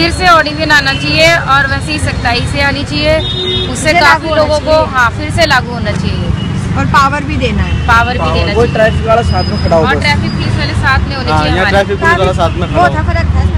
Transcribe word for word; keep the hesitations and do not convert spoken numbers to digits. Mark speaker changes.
Speaker 1: फिर से ऑर्डिनेंस आना चाहिए और वैसे ही सख्ताई से आनी चाहिए, उससे काफी लोगों को हाँ फिर से लागू होना चाहिए।
Speaker 2: और पावर भी देना है,
Speaker 1: पावर भी देना चाहिए।
Speaker 3: ट्रैफिक वाला साथ में खड़ा होगा
Speaker 1: और ट्रैफिक पुलिस वाले साथ में होने चाहिए।
Speaker 3: ट्रैफिक पुलिस वाला साथ में खड़ा
Speaker 2: बहुत फर्क है।